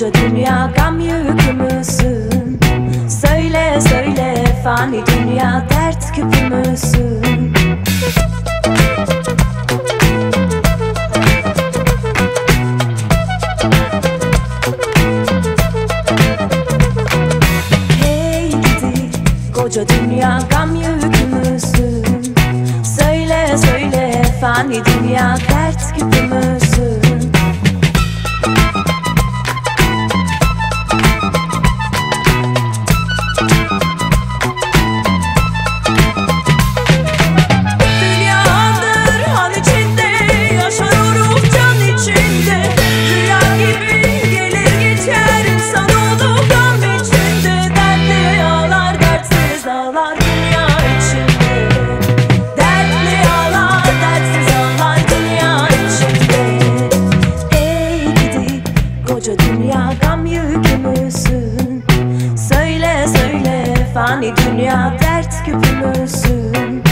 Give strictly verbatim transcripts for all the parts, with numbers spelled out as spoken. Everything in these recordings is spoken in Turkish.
koca dünya gam yükü müsün? Söyle söyle fani dünya dert küpü müsün? Hey gidi koca dünya gam yükü müsün? Söyle söyle fani dünya dert küpü müsün? Fani dünya dert küpü müsün?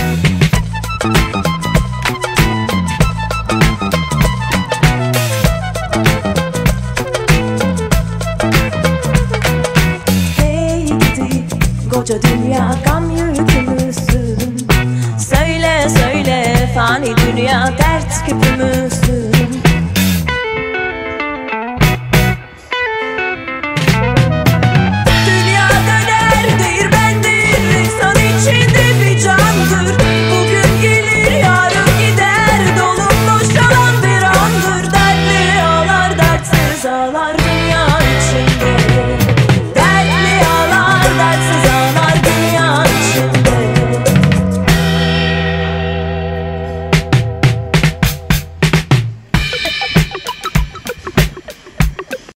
Hey gidi koca dünya gam yükü müsün? Söyle söyle fani dünya dert küpü müsün?